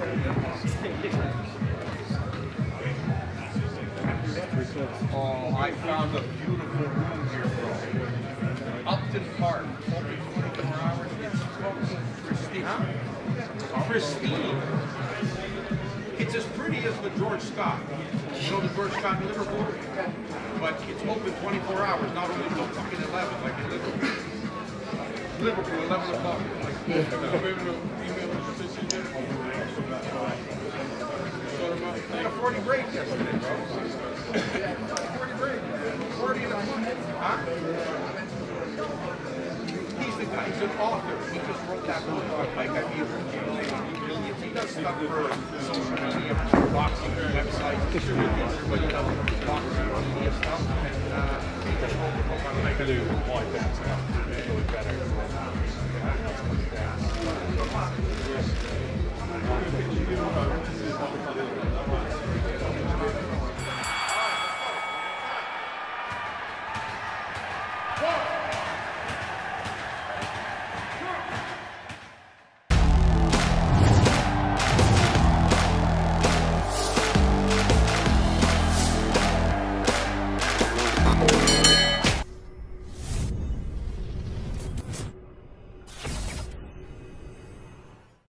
Oh, I found a beautiful room here, bro. Upton Park, open 24 hours. It's fucking pristine. Pristine. It's as pretty as the George Scott. You know the George Scott in Liverpool? But it's open 24 hours, not only until fucking 11, like in Liverpool. Liverpool, 11 o'clock. I had a 40 break yesterday, bro. 40 break. 40 in a month. Huh? He's the guy. He's an author. He just wrote that book on like Millions. He does stuff for social media, boxing websites. Everybody does boxing media stuff. And he just wrote the book on like Blue, white, that's better.